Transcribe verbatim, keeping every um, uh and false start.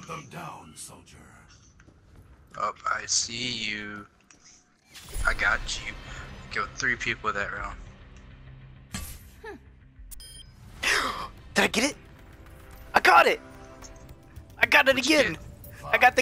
them down, soldier. Oh, I see you. I got you. Killed three people that round. Did I get it? I got it! I got it again! I got the